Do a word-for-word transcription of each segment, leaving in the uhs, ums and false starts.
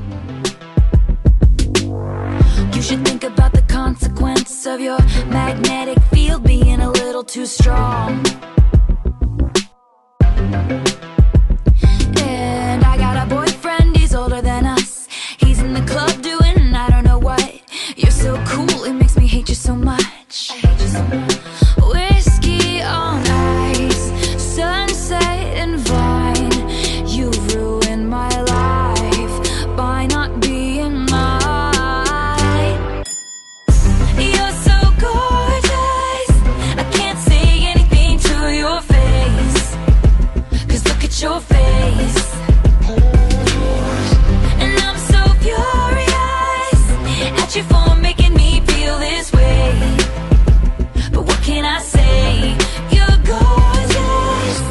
You should think about the consequence of your magnetic field being a little too strong. And I got a boyfriend, he's older than us. He's in the club doing I don't know what. You're so cool, it makes me hate you so much. I hate you so much. Whiskey on ice, sunset and vine. You've ruined my life by not being mine. You're so gorgeous, I can't say anything to your face. Cause look at your face. And I'm so furious at you for making me feel this way. But what can I say? You're gorgeous.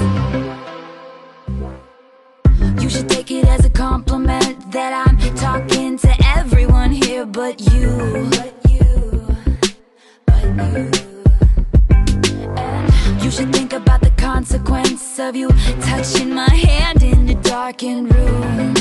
You should take it as a compliment that I'm talking to everyone here but you. But you, but you. And you should think about the consequence of you touching my hand in a darkened room.